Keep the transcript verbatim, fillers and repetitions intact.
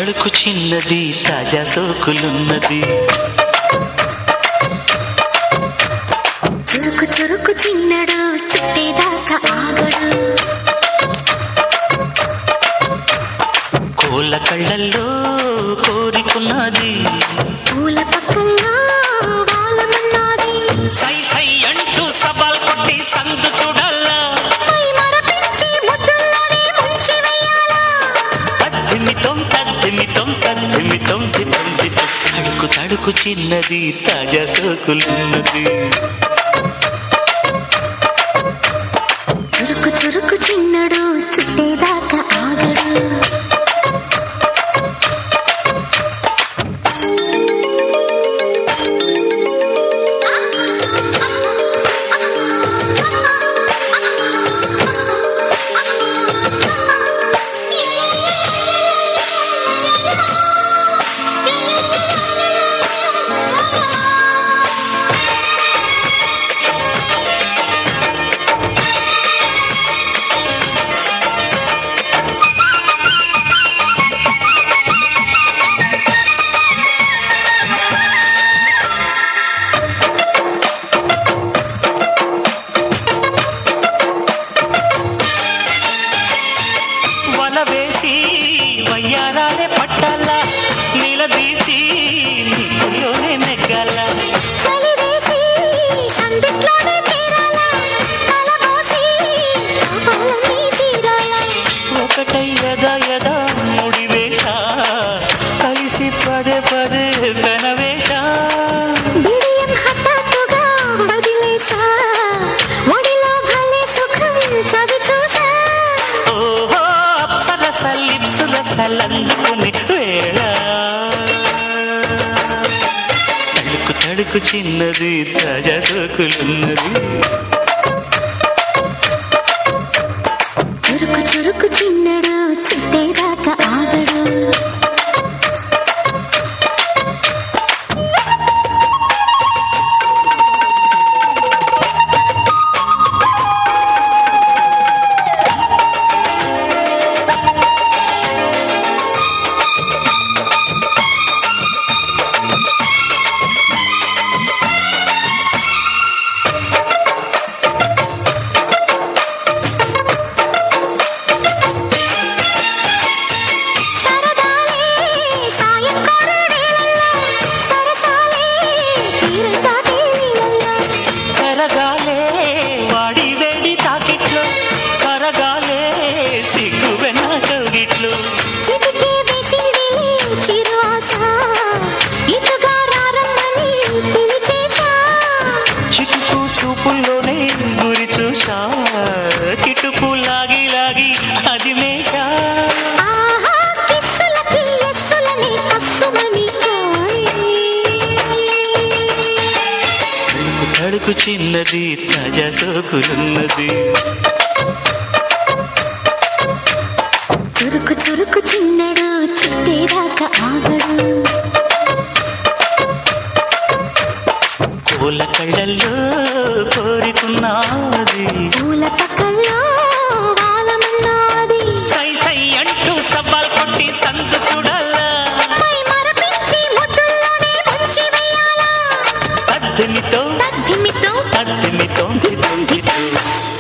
తడుకు చిన్నది తాజా సోకులున్నది. చురుకు చురుకు చిన్నడు చుట్టేదాకా ఆగడు. కోళ్ళ కళ్ళల్లో కోరికున్నది, పూల పక్కల్లో వాలమన్నది. సై సై అంటూ సవాల్ కొట్టి సందు చూడాలా, మరపించి ముద్దుల్లోనే ముంచి వేయాలా. తద్దిమితం తద్దిమితం తద్దిమితం దితం దితం. తడుకు తడుకు చిన్నది తాజా సోకులున్నది. చురుకు చురుకు చిన్నడు చుట్టేదాకా ఆగడు. వేసి వయ్యారాలే పట్టాల, నీలదీసి నీలోనే నెగ్గాల. చలివేసి సందిట్లోనే చేరాల, కలబోసి పాపాలన్నీ తీరాల. ఒకటై యదా యదా ముడివేష, కలిసి పదే పదే పెనవేష. బిడియం హఠాత్తుగా బదిలేశా, ఒడిలో భలే సుఖం చవి చూసా. ఓహో అప్సరసలిప్సుల సలందుకుని వేళ, తడుకు తడుకు చిన్నది తాజా సోకులున్నది. చురుకు చురుకు చిన్నడు చుట్టేదాకా ఆగడు. కరగాలే వాడి వేడి తాకిట్లో, కరగాలే సిగ్గు వెన్న కౌగిట్లో. చిటికే వేసింది చిరు ఆశ, ఇటుగా రారమ్మని పిలిచేశా. చిటుకు చూపుల్లోనే గురి చూసా, కిటుకు లాగి లాగి అది మేషా. ఆహా కిస్సులకి ఎస్సులని కస్సుమని కోయి. తడుకు తడుకు చిన్నది తాజా సోకులున్నది. చురుకు చురుకు చిన్నడు చుట్టేదాకా ఆగడు. కోళ్ళ కళ్ళల్లో కోరికున్నది, పూల పక్కల్లో వాలమన్నది. సై సై అంటూ సవాల్ కొట్టి సందు చూడాలా, మై మరపించి ముద్దుల్లోనే ముంచి వేయాలా. తద్దిమితో తద్దిమితో తద్దిమితో దితం దితం.